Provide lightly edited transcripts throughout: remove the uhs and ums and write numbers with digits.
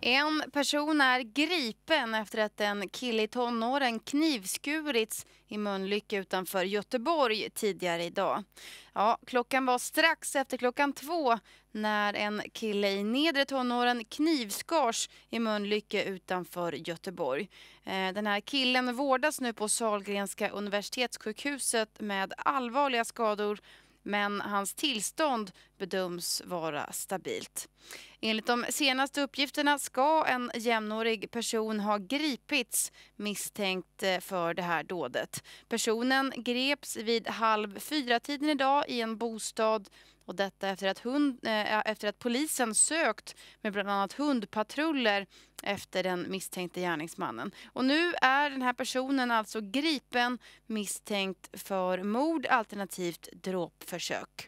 En person är gripen efter att en kille i tonåren knivskurits i Mölnlycke utanför Göteborg tidigare idag. Ja, klockan var strax efter klockan 2 när en kille i nedre tonåren knivskars i Mölnlycke utanför Göteborg. Den här killen vårdas nu på Sahlgrenska universitetssjukhuset med allvarliga skador, men hans tillstånd bedöms vara stabilt. Enligt de senaste uppgifterna ska en jämnårig person ha gripits misstänkt för det här dådet. Personen greps vid 3:30 idag i en bostad, och detta efter att polisen sökt med bland annat hundpatruller efter den misstänkte gärningsmannen. Och nu är den här personen alltså gripen misstänkt för mord alternativt dråpförsök.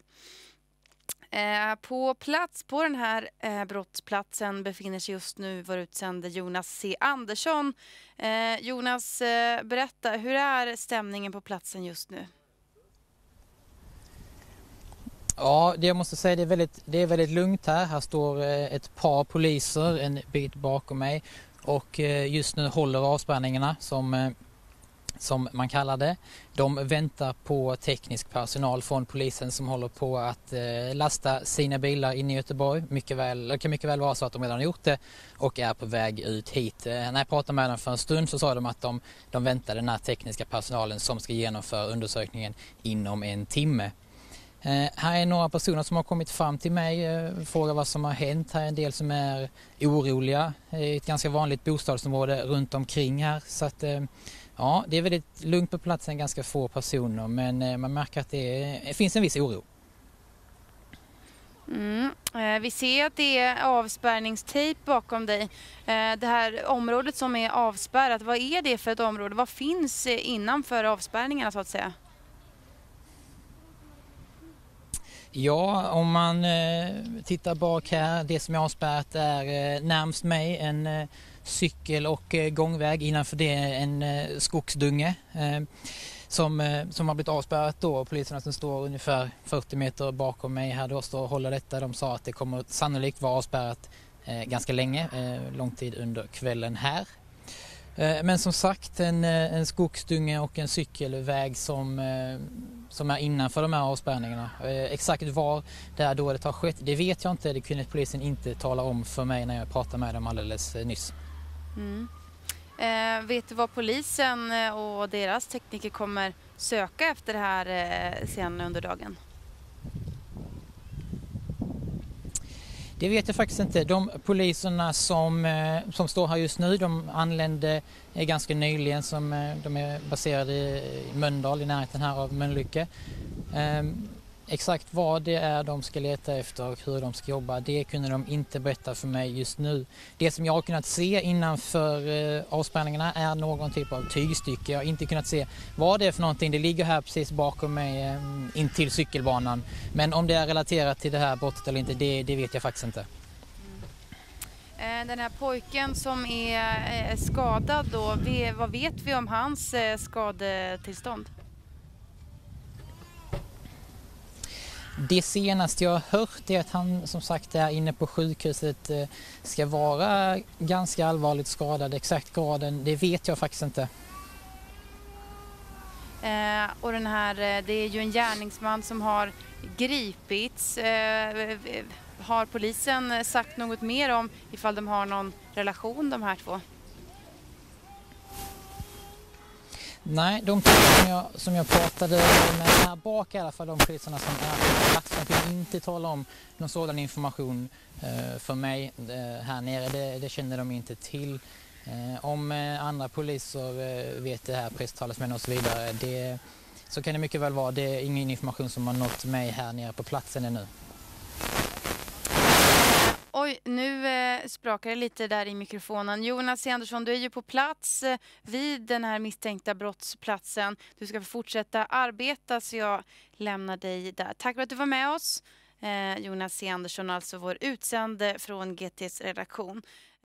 På den här brottsplatsen befinner sig just nu vår utsände Jonas C. Andersson. Jonas, berätta, hur är stämningen på platsen just nu? Ja, det jag måste säga, det är väldigt lugnt här. Här står ett par poliser en bit bakom mig och just nu håller avspärrningarna som man kallar det. De väntar på teknisk personal från polisen som håller på att lasta sina bilar in i Göteborg. Det kan mycket väl vara så att de redan har gjort det och är på väg ut hit. När jag pratade med dem för en stund så sa de att de väntar den här tekniska personalen som ska genomföra undersökningen inom en timme. Här är några personer som har kommit fram till mig, frågar vad som har hänt. Här är en del som är oroliga. Det är ett ganska vanligt bostadsområde runt omkring här. Så att, ja, det är väldigt lugnt på platsen, ganska få personer, men man märker att det finns en viss oro. Vi ser att det är avspärrningstejp bakom dig. Det här området som är avspärrat, vad är det för ett område? Vad finns innanför avspärrningarna så att säga? Ja, om man tittar bak här, det som är avspärrat är närmst mig en cykel- och gångväg. Innanför det är en skogsdunge som har blivit avspärrat då. Poliserna som står ungefär 40 meter bakom mig här då står och håller detta. De sa att det kommer sannolikt vara avspärrat ganska länge, lång tid under kvällen här. Men som sagt, en skogsdunge och en cykelväg som är innanför de här avspärrningarna. Exakt var det här dådet har skett, det vet jag inte. Det kunde polisen inte tala om för mig när jag pratade med dem alldeles nyss. Vet du vad polisen och deras tekniker kommer söka efter det här sen under dagen? Det vet jag faktiskt inte. De poliserna som står här just nu, de anlände ganska nyligen. De är baserade i Mölndal, i närheten här av Mölnlycke. Exakt vad det är de ska leta efter och hur de ska jobba, det kunde de inte berätta för mig just nu. Det som jag har kunnat se innanför avspärrningarna är någon typ av tygstycke. Jag har inte kunnat se vad det är för någonting. Det ligger här precis bakom mig in till cykelbanan. Men om det är relaterat till det här brottet eller inte, det vet jag faktiskt inte. Den här pojken som är skadad då, vad vet vi om hans skadetillstånd? Det senaste jag har hört är att han som sagt är inne på sjukhuset, ska vara ganska allvarligt skadad. Exakt graden, det vet jag faktiskt inte. Och det är ju en gärningsman som har gripits. Har polisen sagt något mer om ifall de har någon relation, de här två? Nej, de som jag pratade med här bak, i alla fall de poliserna som är på platsen, kan inte tala om någon sådan information för mig här nere. Det känner de inte till. Om andra poliser vet det här, presstalesmän och så vidare, så kan det mycket väl vara. Det är ingen information som har nått mig här nere på platsen ännu. Oj, nu sprakar det lite där i mikrofonen. Jonas C. Andersson, du är ju på plats vid den här misstänkta brottsplatsen. Du ska få fortsätta arbeta, så jag lämnar dig där. Tack för att du var med oss. Jonas C. Andersson, alltså vår utsände från GT:s redaktion.